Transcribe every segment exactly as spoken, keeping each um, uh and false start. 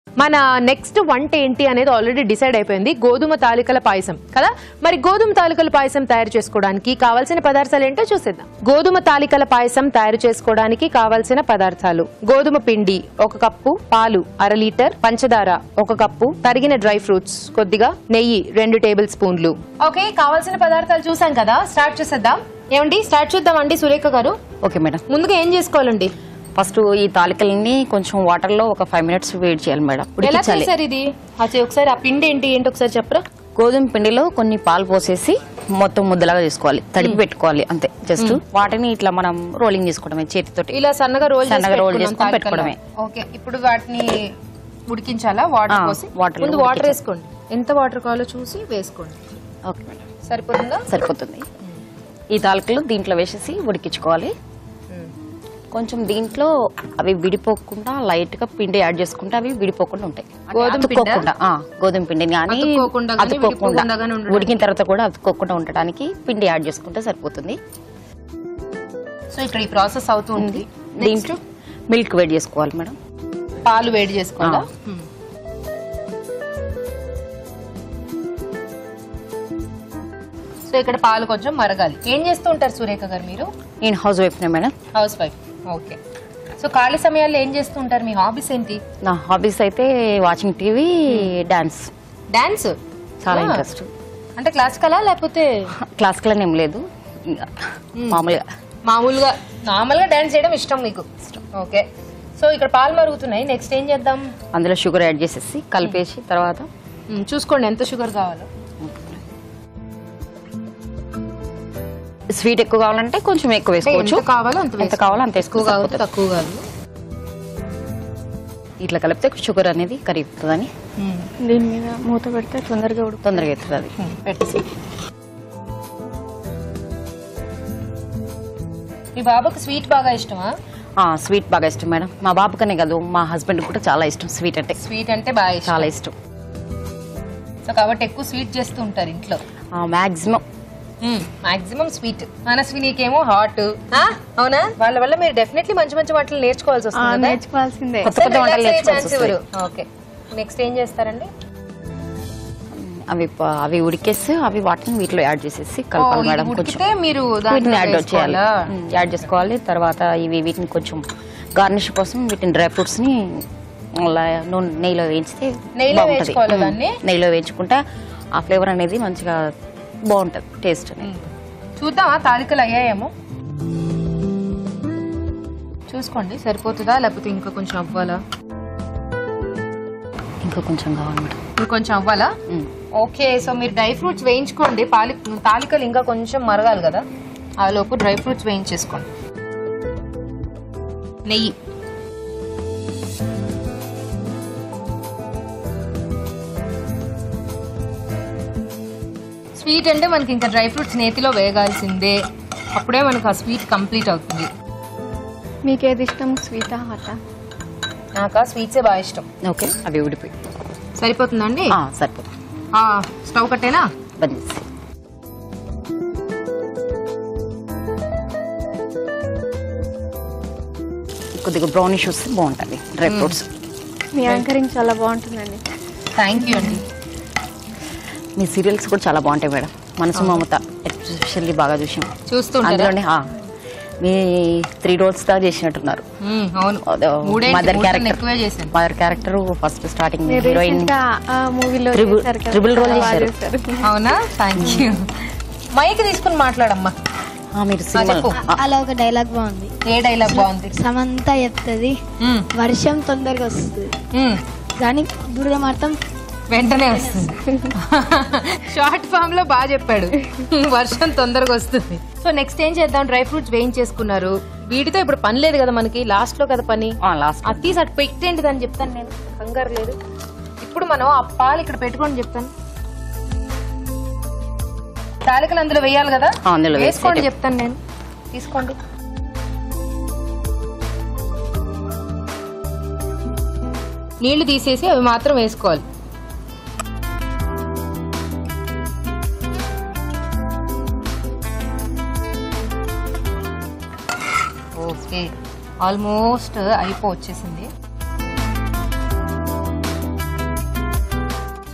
మన నెక్స్ట్ వంట ఏంటి అనేది ఆల్రెడీ డిసైడ్ అయిపోయింది, గోధుమ తాలికల పాయసం కదా. మరి గోధుమ తాలికల పాయసం తయారు చేసుకోవడానికి కావాల్సిన పదార్థాలు ఏంటో చూసేద్దాం. గోధుమ తాలికల పాయసం తయారు చేసుకోవడానికి కావాల్సిన పదార్థాలు: గోధుమ పిండి ఒక కప్పు, పాలు అర లీటర్, పంచదార ఒక కప్పు, తరిగిన డ్రై ఫ్రూట్స్ కొద్దిగా, నెయ్యి రెండు టేబుల్ స్పూన్లు. ఓకే, కావాల్సిన పదార్థాలు చూసాం కదా, స్టార్ట్ చేసేద్దాం. ఏమండి స్టార్ట్ చేద్దామండి సురేఖ గారు? Okay madam. ముందుగా ఏం చేసుకోవాలండి? ఫస్ట్ ఈ తాలికల్ని కొంచెం వాటర్ లో ఒక ఫైవ్ మినిట్స్ వేడి చేయాలి మేడం. ఎలా చేశారు ఇది? ఒకసారి ఆ పిండి ఏంటి ఏంటి ఒకసారి చెప్పరా? గోధుమ పిండిలో కొన్ని పాలు పోసేసి మొత్తం ముద్దలాగా చేసుకోవాలి, తడిపి పెట్టుకోవాలి అంతే. జస్ట్ వాటిని ఇట్లా మనం రోలింగ్ చేసుకోవడమే చేతితోటి, ఇలా సన్నగా రోల్ సన్నగా రోల్ చేసుకొని పెట్టుకోవడమే. ఓకే, ఇప్పుడు వాటిని ఉడికించాలా? వాటర్ పోసి వాటర్ ముందు వాటర్ వేసుకోండి, ఎంత వాటర్ కావాలో చూసి వేసుకోండి. ఓకే మేడం, సరిపోతుందా? సరిపోతుంది. ఈ తాలికలు దీంట్లో వేసేసి ఉడికించుకోవాలి. కొంచెం దీంట్లో అవి విడిపోకుండా లైట్ గా పిండి యాడ్ చేసుకుంటే అవి విడిపోకుండా ఉంటాయి. అతుక్కోకుండా గోధుమ పిండిని కానీ అతుక్కోకుండా ఉడికిన తర్వాత కూడా అతుక్కోకుండా ఉండడానికి పిండి యాడ్ చేసుకుంటే సరిపోతుంది. సో ఇక్కడ ఈ ప్రాసెస్ అవుతూ ఉంది. దీంట్లో మిల్క్ వేడి చేసుకోవాలి మేడం. పాలు వేడి చేసుకోవాలా? సో ఇక్కడ పాలు కొంచెం మరగాలి. ఏం చేస్తూ ఉంటారు సురేఖ గారు మీరు? నేను హౌస్ వైఫ్ నే మేడం. Housewife. ఓకే, సో ఖాళీ సమయాల్లో ఏం చేస్తూ ఉంటారు? మీ హాబీస్ ఏంటి? నా హాబీస్ అయితే వాచింగ్ టీవీ, డాన్స్. డాన్స్ చాలా ఇంట్రెస్ట్. అంటే క్లాసికలా లేకపోతే? క్లాసికల్ అని ఏం లేదు, మామూలుగా మామూలుగా నార్మల్గా డాన్స్ చేయడం ఇష్టం మీకు? ఓకే, సో ఇక్కడ పాలు మరుగుతున్నాయి, నెక్స్ట్ ఏం చేద్దాం? అందులో షుగర్ యాడ్ చేసేసి కలిపేసి తర్వాత చూసుకోండి ఎంత షుగర్ కావాలో. స్వీట్ ఎక్కువ కావాలంటే కొంచెం ఎక్కువ వేసుకోవచ్చు, ఎంత కావాలో అంత ఎక్కువ కావాలి తక్కువ కాదు. ఇట్లా కలిపితే షుగర్ అనేది కరిగిపోతుందని దీని మీద మూత పెడితే తొందరగా తొందరగా అవుతుంది. అది పెట్టేసి మీ బాబుకి స్వీట్ బాగా ఇష్టమా? స్వీట్ బాగా ఇష్టం మేడం. మా బాబుకనే కాదు మా హస్బెండ్ కూడా చాలా ఇష్టం స్వీట్ అంటే. స్వీట్ అంటే బాగా చాలా ఇష్టం. సో కాబట్టి ఎక్కువ స్వీట్ చేస్తూ ఉంటారు ఇంట్లో? Maximum maximum sweet. మనస్వినికేమో హాట్. అవునా? వాళ్ళ వల్ల మీరు డెఫినెట్లీ మంచి మంచి వంటలు నేర్చుకోవాల్సి వస్తుంది. నేర్చుకోవాల్సిందే, కొత్త కొత్త వంటలు నేర్చుకోవాలి. ఓకే, నెక్స్ట్ ఏం చేస్తారండి? అవి అవి ఉడికేసి అవి వాటిని వీటిలో యాడ్ చేసేసి కలపాలి మేడం. కొంచెం మీరు వీటిని యాడ్ చేయాలి, యాడ్ చేసుకోవాలి. తర్వాత ఇవి వీటిని కొంచెం గార్నిష్ కోసం వీటిని డ్రై ఫ్రూట్స్ ని నెయ్యిలో వేయించితే బాగుంటుంది. నెయ్యిలో వేయించుకుంటే ఆ ఫ్లేవర్ అనేది మంచిగా బాగుంటది, టేస్ట్ అనేది. చూద్దామా తాలికలు అయ్యాయేమో? చూసుకోండి సరిపోతుందా లేకపోతే ఇంకా కొంచెం అవ్వాలా? ఇంకా కొంచెం కావాలి మేడం. ఇంకొంచెం అవ్వాలా? ఓకే, సో మీరు డ్రై ఫ్రూట్స్ వేయించుకోండి. పాలి తాలికలు ఇంకా కొంచెం మరగాలి కదా, ఆ లోపు డ్రై ఫ్రూట్స్ వేయించేసుకోండి. నెయ్యి, స్వీట్ అంటే మనకి ఇంకా డ్రై ఫ్రూట్స్ నేతిలో వేయగాల్సిందే, అప్పుడే మనకు ఆ స్వీట్ కంప్లీట్ అవుతుంది. మీకేది ఇష్టం, స్వీటా హాటా? నాకు స్వీట్సే బాగా ఇష్టం. ఓకే, అవి ఉడిపోయి సరిపోతుందండి? సరిపోతుంది. స్టవ్ కట్టేనా? బంద్. కొద్దిగా బ్రౌనిష్ వస్తే బాగుంటుంది డ్రై ఫ్రూట్స్. మీ యాంకరింగ్ చాలా బాగుంటుందండి. థ్యాంక్ యూ అండి. మీ సీరియల్స్ కూడా చాలా బాగుంటాయి మేడం. మనసు మమత ఎస్పెషల్లీ బాగా చూసాం. చూస్తుంటే మీ త్రీ రోల్స్ దాకా చేసినట్టున్నారు. Mother character mother character first starting heroine మూవీలో ట్రిపుల్ రోల్ చేశారు. అవునా? Thank you. మైక్ తీసుకుని మాట్లాడమ్మా. మీరు సినిమా అలా ఒక డైలాగ్ బాగుంది. ఏ డైలాగ్ బాగుంది? సమంత చెప్తుంది వర్షం తొందరగా వస్తుంది కానీ బురద మాత్రం వెంటనే వస్తుంది. షార్ట్ ఫామ్ లో బాగా చెప్పాడు, వర్షం తొందరగా వస్తుంది. సో నెక్స్ట్ ఏం చేద్దాం? డ్రై ఫ్రూట్స్ వేయించేసుకున్నారు, వీటితో ఇప్పుడు పని లేదు కదా మనకి, లాస్ట్ లో కదా పని. అది తీసి అటు పెట్టేంటి అని చెప్తాను నేను, కంగారు లేదు. ఇప్పుడు మనం ఆ పాలు ఇక్కడ పెట్టుకోండి చెప్తాను. తాలికలు అందులో వేయాలి కదా, వేసుకోండి చెప్తాను నేను. తీసుకోండి. నీళ్లు తీసేసి అవి మాత్రం వేసుకోవాలి. ఓకే, ఆల్మోస్ట్ అయిపో వచ్చేసింది.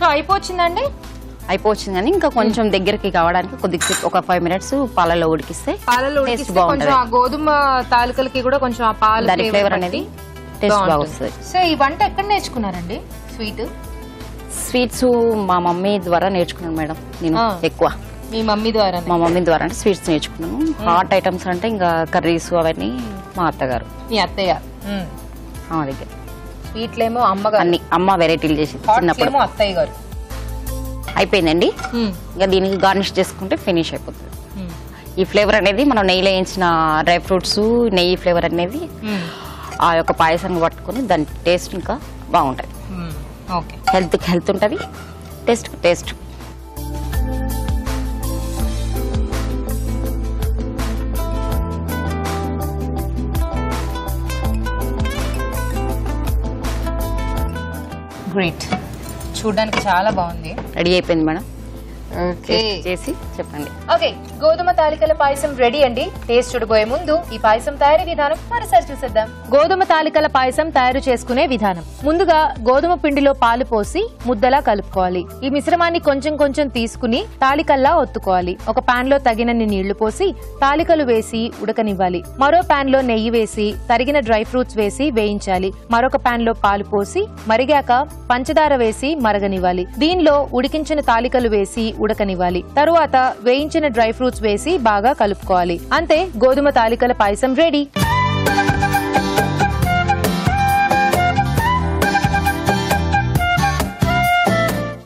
అయిపోవచ్చిందండి? అయిపోవచ్చింది కానీ ఇంకా కొంచెం దగ్గరికి కావడానికి కొద్దిగా ఒక ఫైవ్ మినిట్స్ పాలలో ఉడికిస్తే పాలలో టేస్ట్ ఉడికిస్తే కొంచెం ఆ గోధుమ తాలికలకి కూడా కొంచెం ఆ పాలు దాని ఫ్లేవర్ అనేది టేస్ట్ బాగా వస్తుంది. సో ఈ వంట ఎక్కడ నేర్చుకున్నారండి స్వీట్? స్వీట్స్ మా మమ్మీ ద్వారా నేర్చుకున్నాను మేడం నేను ఎక్కువ. మీ మమ్మీ ద్వారా? మా మమ్మీ ద్వారా అంటే స్వీట్స్ నేర్చుకున్నాను. హాట్ ఐటమ్స్ అంటే ఇంకా కర్రీస్ అవన్నీ మా అత్తగారు. మీ అత్తయ్య మా దగ్గర. స్వీట్లేమో అమ్మగారు, అన్ని అమ్మ వెరైటీలు చేసి చిన్నప్పుడు. అత్తయ్య గారు. అయిపోయిందండి. ఇంకా దీనికి గార్నిష్ చేసుకుంటే ఫినిష్ అయిపోతుంది. ఈ ఫ్లేవర్ అనేది మనం నెయ్యిలో వేయించిన డ్రై ఫ్రూట్స్ నెయ్యి ఫ్లేవర్ అనేది ఆ యొక్క పాయసాన్ని పట్టుకుని దాని టేస్ట్ ఇంకా బాగుంటుంది. హెల్త్ హెల్త్ ఉంటుంది, టేస్ట్ టేస్ట్. గ్రేట్, చూడడానికి చాలా బాగుంది. రెడీ అయిపోయింది మేడం. ఓకే, చేసి చెప్పండి. ఓకే, గోధుమ తాలికల పాయసం రెడీ అండి. టేస్ట్ చూడబోయే ముందు ఈ పాయసం తయారీ విధానం మరోసారి చూసేద్దాం. గోధుమ తాలికల పాయసం తయారు చేసుకునే విధానం. ముందుగా గోధుమ పిండిలో పాలు పోసి ముద్దలా కలుపుకోవాలి. ఈ మిశ్రమాన్ని కొంచెం కొంచెం తీసుకుని తాలికల్లా ఒత్తుకోవాలి. ఒక పాన్ లో తగినన్ని నీళ్లు పోసి తాలికలు వేసి ఉడకనివ్వాలి. మరో పాన్ లో నెయ్యి వేసి తరిగిన డ్రై ఫ్రూట్స్ వేసి వేయించాలి. మరొక పాన్ లో పాలు పోసి మరిగాక పంచదార వేసి మరగనివ్వాలి. దీనిలో ఉడికించిన తాలికలు వేసి ఉడకనివ్వాలి. తరువాత వేయించిన డ్రై ఫ్రూట్స్ వేసి బాగా కలుపుకోవాలి. అంతే, గోధుమ తాలికల పాయసం రెడీ.